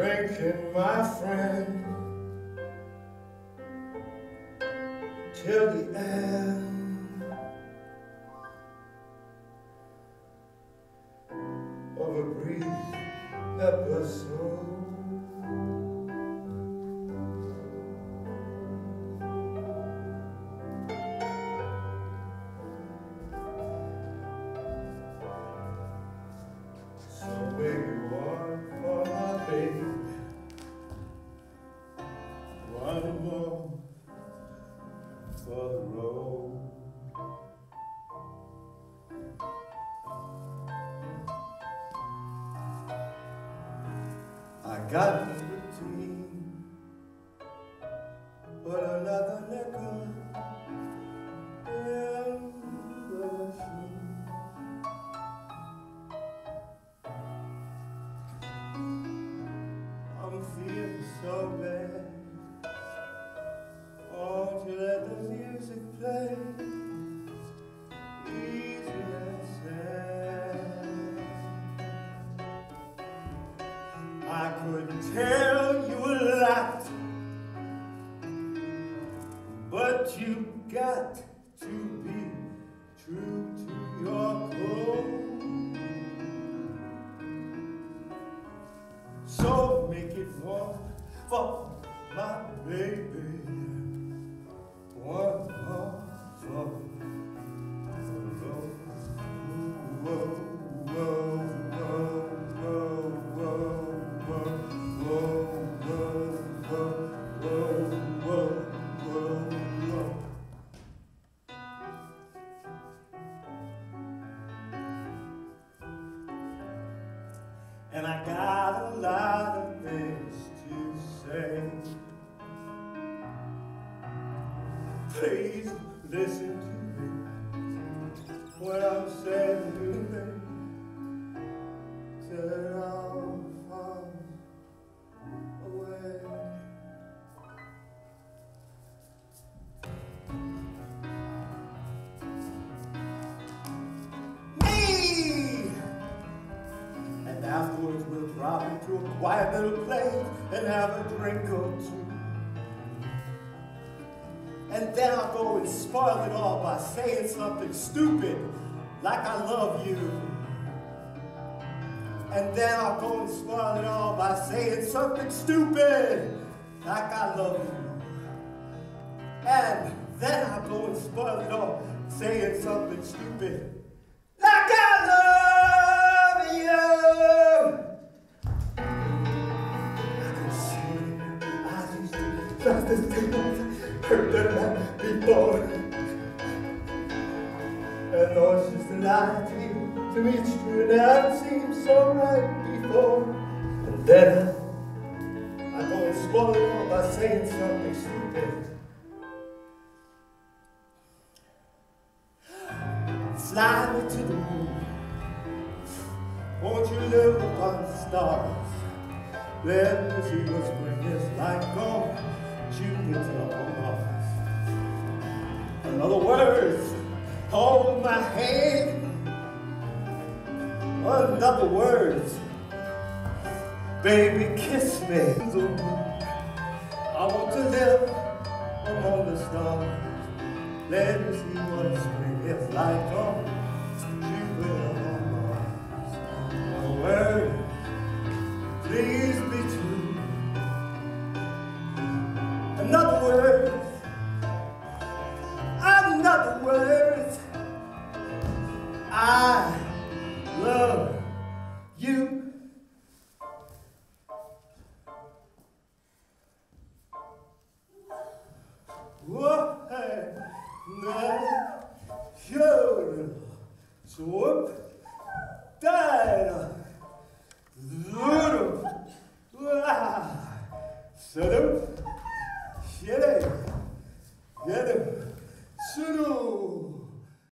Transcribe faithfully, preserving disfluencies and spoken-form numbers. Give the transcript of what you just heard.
drinking, my friend, till the end of a brief episode. So where you are for my baby, one more for the road. I got no routine, but another nickel in the machine. I'm feeling so bad. Won't you let the music play? Easy and sad. I could tell you a lot, but you got to be true to your code. So make it one for my baby, one more for the road. Whoa, whoa, whoa, whoa, whoa, whoa, whoa, whoa, whoa, whoa, whoa. And I got a lot of things to say. Please listen to me when I'm saying you things that I'll fall away. Me! And afterwards we'll drop into a quiet little place and have a drink or two. And then I'll go and spoil it all by saying something stupid, like I love you. And then I'll go and spoil it all by saying something stupid, like I love you. And then I'll go and spoil it all, saying something stupid, like I love you. I can see it, I used to trust this thing. Heard that before, and though she's a lie to you, to me it's true, and that seems so right before. And then I go and spoil it all by saying something stupid. Fly me to the moon, won't you live upon the stars? Let me see what spring is like on Jupiter on Mars. In other words, hold my hand. In other words, baby, kiss me. I want to live among the stars. Let me see what spring is like on Jupiter on Mars. In other words, please be true. In other words, in other words, I love you. Whoa, hey, no, sure, swoop, died.